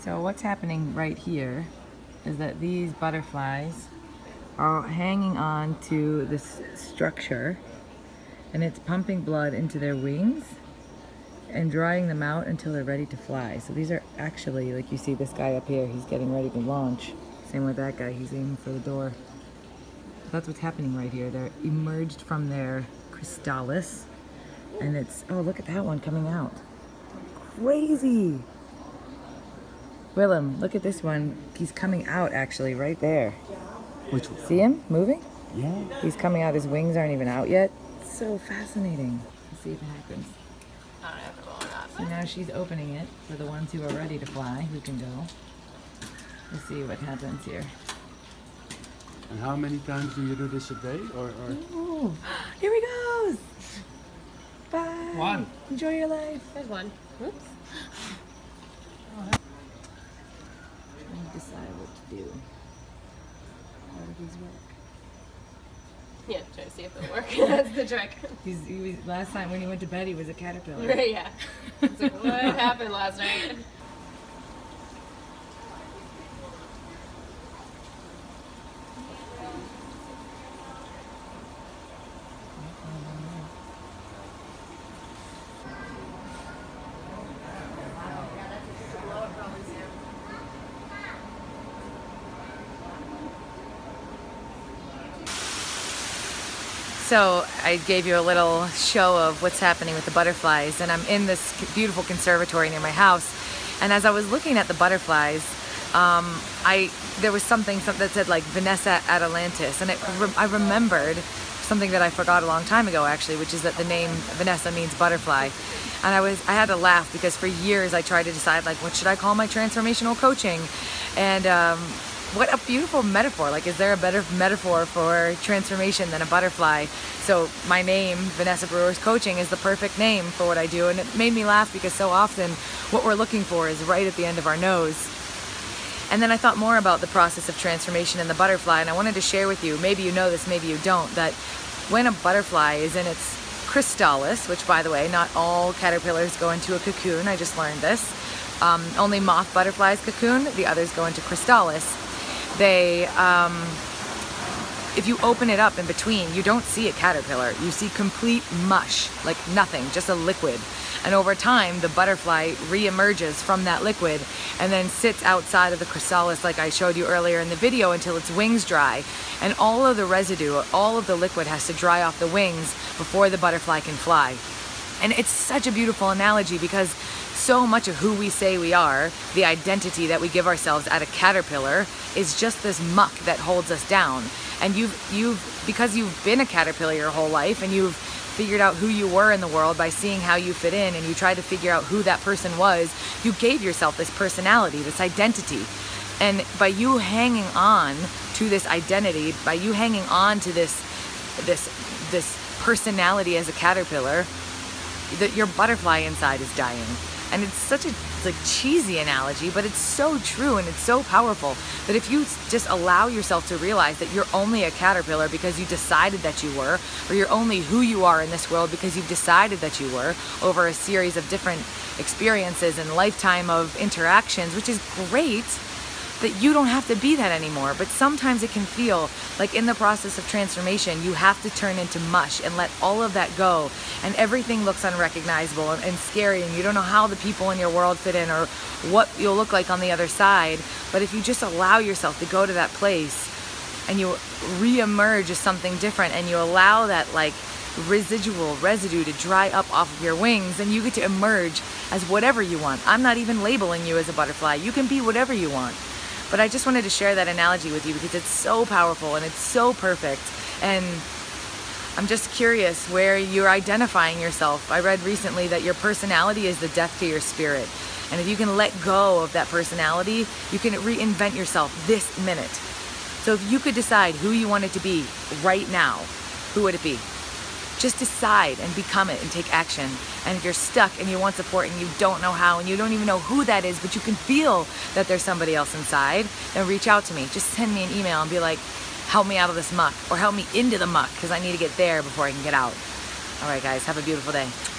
So what's happening right here is that these butterflies are hanging on to this structure, and it's pumping blood into their wings and drying them out until they're ready to fly. So these are actually, like you see this guy up here, he's getting ready to launch. Same with that guy, he's aiming for the door. That's what's happening right here. They're emerged from their chrysalis, and it's, oh, look at that one coming out. Crazy! Willem, look at this one. He's coming out actually right there. Which one? See him moving? Yeah. He's coming out, his wings aren't even out yet. It's so fascinating. Let's see if it happens. I don't have to go on that. So now she's opening it for the ones who are ready to fly, who can go. Let's see what happens here. And how many times do you do this a day? Or... Ooh, here he goes! Bye! One. Enjoy your life. There's one. Oops. Let me decide what to do. How do these work? Yeah, try to see if it'll work. That's the trick. He was, last time when he went to bed, he was a caterpillar. Right, yeah. It's like, what happened last night? So I gave you a little show of what's happening with the butterflies, and I'm in this beautiful conservatory near my house, and as I was looking at the butterflies, there was something that said like Vanessa Atalantis, and I remembered something that I forgot a long time ago actually, which is that the name Vanessa means butterfly. And I had to laugh because for years I tried to decide like, what should I call my transformational coaching? And what a beautiful metaphor. Like, is there a better metaphor for transformation than a butterfly? So my name, Vanessa Brewer's Coaching, is the perfect name for what I do. And it made me laugh because so often what we're looking for is right at the end of our nose. And then I thought more about the process of transformation in the butterfly, and I wanted to share with you, maybe you know this, maybe you don't, that when a butterfly is in its chrysalis, which by the way, not all caterpillars go into a cocoon, I just learned this. Only moth butterflies cocoon, the others go into chrysalis. They, if you open it up in between, you don't see a caterpillar. You see complete mush, like nothing, just a liquid. And over time, the butterfly re-emerges from that liquid and then sits outside of the chrysalis like I showed you earlier in the video until its wings dry. And all of the residue, all of the liquid has to dry off the wings before the butterfly can fly. And it's such a beautiful analogy because so much of who we say we are, the identity that we give ourselves at a caterpillar, is just this muck that holds us down. And because you've been a caterpillar your whole life and you've figured out who you were in the world by seeing how you fit in, and you tried to figure out who that person was, you gave yourself this personality, this identity. And by you hanging on to this identity, by you hanging on to this personality as a caterpillar, that your butterfly inside is dying. And it's such a cheesy analogy, but it's so true and it's so powerful that if you just allow yourself to realize that you're only a caterpillar because you decided that you were, or you're only who you are in this world because you've decided that you were over a series of different experiences and lifetime of interactions, which is great, that you don't have to be that anymore. But sometimes it can feel like in the process of transformation, you have to turn into mush and let all of that go. And everything looks unrecognizable and scary, and you don't know how the people in your world fit in or what you'll look like on the other side. But if you just allow yourself to go to that place and you re-emerge as something different, and you allow that like residue to dry up off of your wings, then you get to emerge as whatever you want. I'm not even labeling you as a butterfly. You can be whatever you want. But I just wanted to share that analogy with you because it's so powerful and it's so perfect. And I'm just curious where you're identifying yourself. I read recently that your personality is the death to your spirit. And if you can let go of that personality, you can reinvent yourself this minute. So if you could decide who you wanted to be right now, who would it be? Just decide and become it and take action. And if you're stuck and you want support and you don't know how and you don't even know who that is, but you can feel that there's somebody else inside, then reach out to me. Just send me an email and be like, help me out of this muck, or help me into the muck because I need to get there before I can get out. All right, guys, have a beautiful day.